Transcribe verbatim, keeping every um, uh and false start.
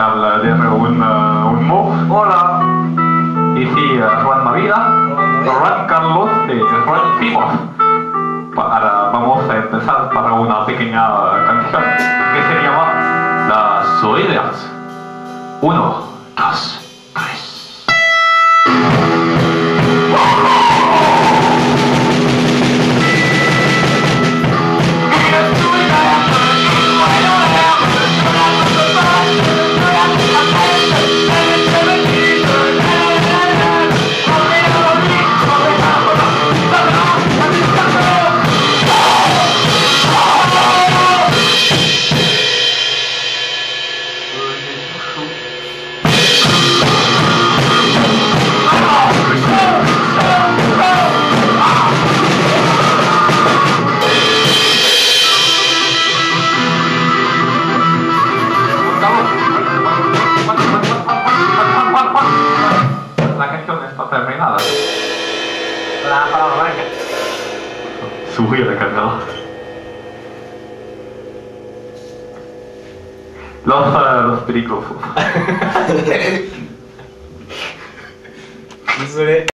al D R un, uh, un move. Hola. Y sí, uh, Juan Mavida, Juan Carlos y Juan Simos. Ahora vamos a empezar para una pequeña canción que se llama Las Oídas. Uno, dos, tres. La canción está terminada. La palabra blanca. Subí la canción. Los, uh, los películas. それ